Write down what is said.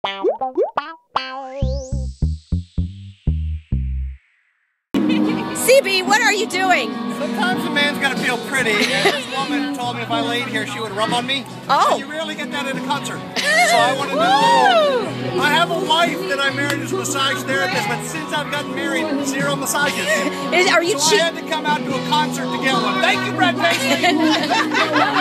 CB, what are you doing? Sometimes a man's got to feel pretty, and this woman told me if I laid here she would rub on me. Oh. And you rarely get that at a concert. So I want to know, I have a wife that I married as a massage therapist, but since I've gotten married, 0 massages. Are you so I had to come out to a concert to get one. Thank you, Brett Paisley.